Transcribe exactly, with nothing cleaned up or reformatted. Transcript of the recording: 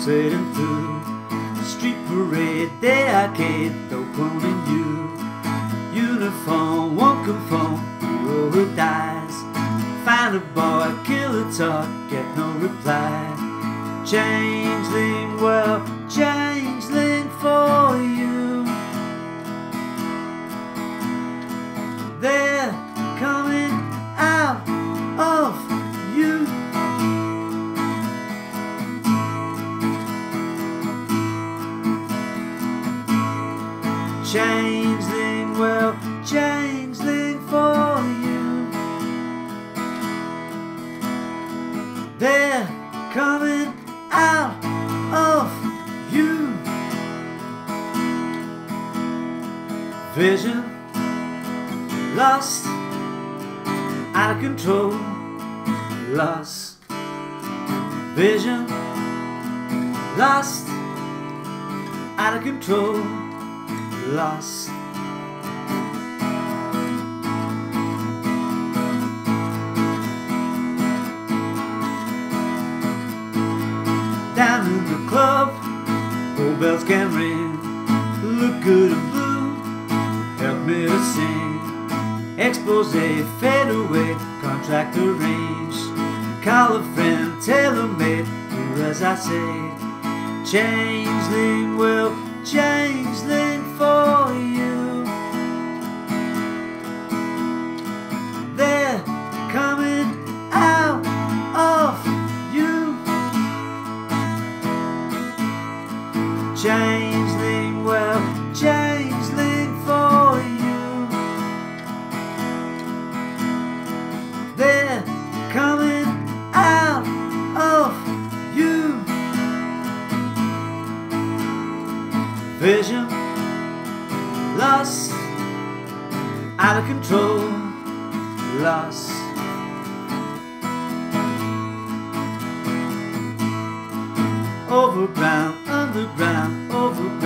pulsating through the street parade, the arcade, opening you. Uniform won't conform, hero who dies. Find a boy, kill a talk, get no reply. Changeling world, changeling for you. They're coming out of you. Changeling world, changeling for you. They're coming out of you. Vision lost, out of control, lost. Vision lost, out of control, lost. Down in the club, old bells can ring. Look good and blue, help me to sing. Expose, fade away, contract arranged. Call a friend, tailor-made, do as I say. Changeling will, changeling for you. They're coming out of you. Changeling will, changeling for you. They're coming out of you. Vision lost, out of control, lost. Overground, underground, overground.